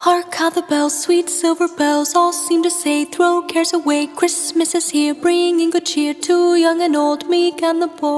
Hark how the bells, sweet silver bells, all seem to say, throw cares away, Christmas is here, bringing good cheer to young and old, meek and the poor.